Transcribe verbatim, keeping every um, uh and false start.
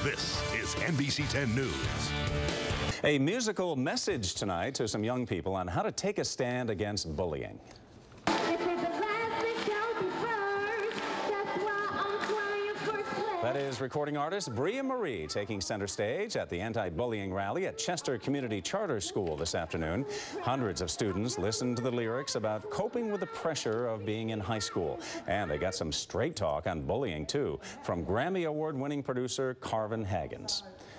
This is N B C ten News. A musical message tonight to some young people on how to take a stand against bullying. That is recording artist Bria Marie taking center stage at the anti-bullying rally at Chester Community Charter School this afternoon. Hundreds of students listened to the lyrics about coping with the pressure of being in high school. And they got some straight talk on bullying, too, from Grammy Award-winning producer Carvin Haggins.